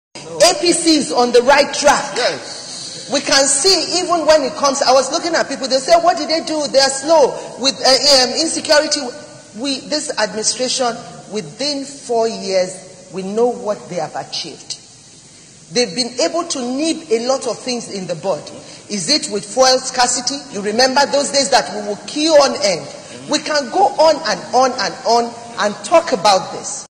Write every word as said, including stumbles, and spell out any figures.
A P C is on the right track. Yes. We can see even when it comes, I was looking at people, they say, what did they do? They are slow with uh, um, insecurity. We, this administration, within four years, we know what they have achieved. They've been able to nip a lot of things in the bud. Is it with fuel scarcity? You remember those days that we will queue on end. We can go on and on and on and talk about this.